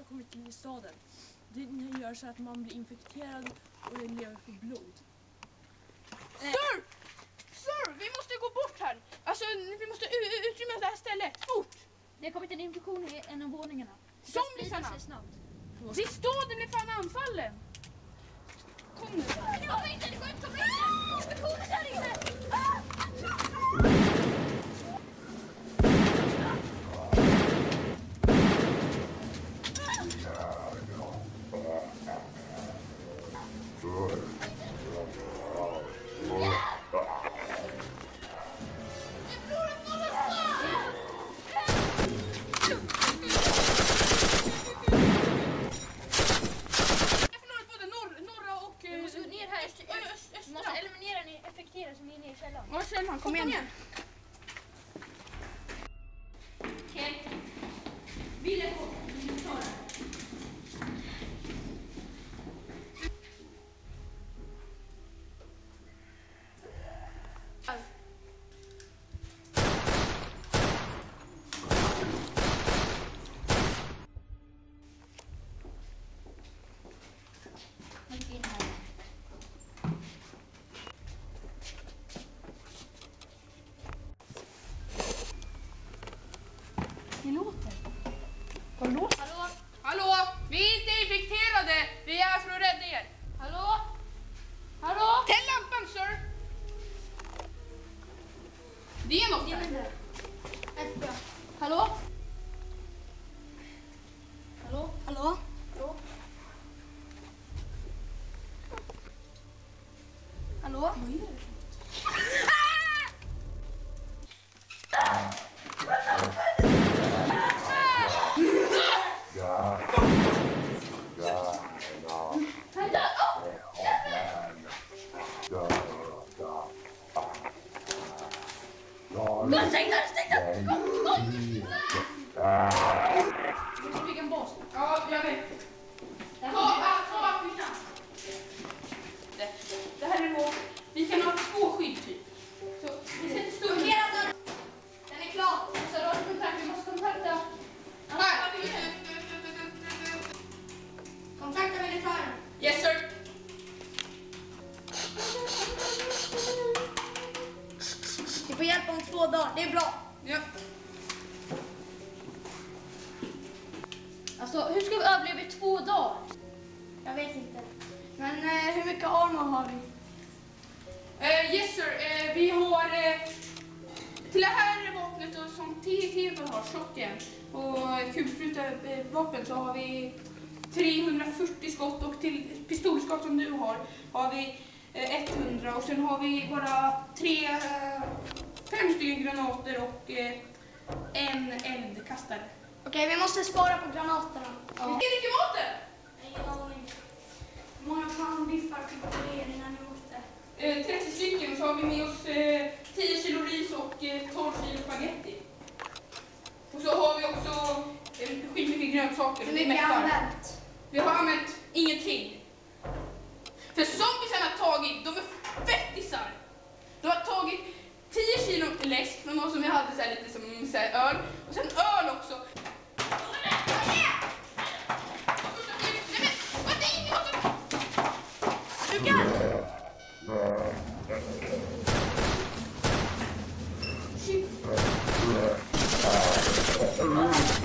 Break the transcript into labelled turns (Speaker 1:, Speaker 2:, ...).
Speaker 1: kommit till staden. Det gör så att man blir infekterad och lever på blod.
Speaker 2: Sir, vi måste gå bort här. Alltså, vi måste utrymma det här stället. Fort!
Speaker 3: Det har kommit en infektion i en av våningarna.
Speaker 2: Zombisarna! Det är staden blir fan anfallen. Kom nu.
Speaker 3: Det går inte, det går inte. Infektionen där inne. Vi måste eliminera den effektiva som är inne i källan.
Speaker 2: Ja, Kjellman, kom igen.
Speaker 3: Okej. Ville på. Vi tar det.
Speaker 1: Det låter.
Speaker 2: Vad låter?
Speaker 3: Hallå?
Speaker 2: Hallå? Vi är inte infekterade. Vi är här för att rädda er.
Speaker 3: Hallå? Hallå?
Speaker 2: Tänd lampan, sir. Det är något där.
Speaker 3: Hallå? Hallå?
Speaker 1: Hallå?
Speaker 3: Hallå?
Speaker 1: Hallå?
Speaker 3: Vi fick en boss.
Speaker 2: Ja, jag vet. Ta allt vi kan. Det här är vår... Vi kan ha 2 skydd typ. Så vi sätter stund.
Speaker 3: Den är klar. Så då kontakt. Vi måste kontakta.
Speaker 2: Här.
Speaker 3: Kontakta militären.
Speaker 2: Yes, sir.
Speaker 3: Vi får hjälp om 2 dagar. Det är bra.
Speaker 2: Ja.
Speaker 3: Alltså, hur ska vi överleva i 2 dagar?
Speaker 1: Jag vet inte. Men hur mycket armor har vi?
Speaker 2: Yes, sir. Vi har... till det här vapnet och som TT har, shotgun och kulsprutarvapen så har vi 340 skott och till pistolskott som du har vi 100 och sen har vi bara 5 stycken granater och en eldkastare.
Speaker 1: Okej, vi måste spara på granaterna.
Speaker 2: Ja. Vilken är klimatet?
Speaker 1: Ingen aning. Hur många fan biffar fick vi innan ni åkte?
Speaker 2: 30 stycken och så har vi med oss 10 kilo ris och 12 kilo spaghetti. Och så har vi också skitmycket grönsaker.
Speaker 1: Hur mycket har använt?
Speaker 2: Vi har använt ingenting. För zombiesarna har tagit, de är fettisar. De har tagit 10 kilo läsk från någon som vi hade så här, lite som så här, öl. Och sen öl också.
Speaker 1: Shit.